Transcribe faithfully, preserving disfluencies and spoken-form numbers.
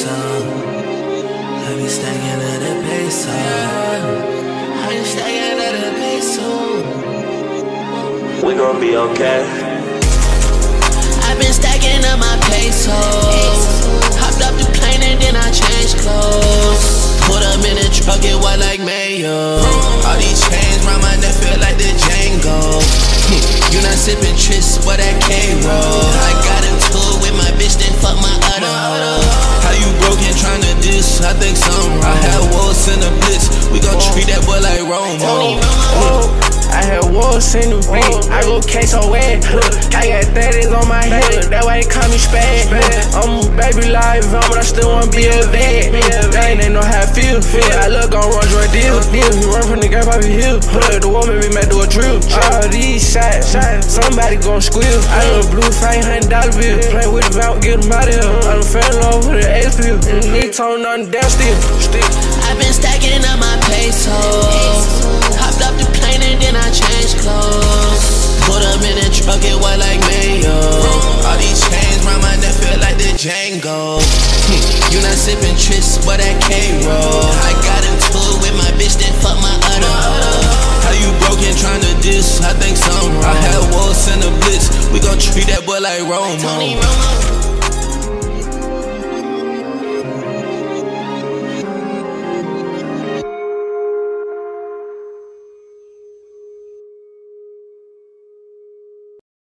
peso. I be stacking at a peso. I be stacking at a peso. We gon' be okay. I've been stacking up my pesos. Hopped up the plane and then I changed clothes. Put them in the truck, it white like mayo. All these chains round my neck feel like the Django. You not sipping Tris, but that K-roll. I got into it with my bitch, then fuck my other hoe. How you broken tryna diss? I think something wrong. I had wolves in the blitz. We gon' treat that boy like Romo. I had wolves in the beat. I go case on wet. I got thirties on my head. That why they call me Spaz. I'm a baby live, but I still wanna be a vet. They ain't know how I feel. I look on Roy Roy deal. You run from the gap, I be hill. The woman be mad to a drill. All these shots, somebody gon' squeal. I got a blue five hundred dollar bill. Play with the valve, get them out of here. I done fell in love with the ace pill. And niggas told nothing down still. I've been stacking up my pesos. Hopped up the plane and then I changed clothes. Put them in the truck, it white like mayo. All these chains round my neck feel like the Django. You not sipping Tris, but that K-roll. I got into it with my bitch, then fuck my other hoe. How you broken tryna diss? I think something wrong. I had wolves in the blitz. We gon' treat that boy like Romo.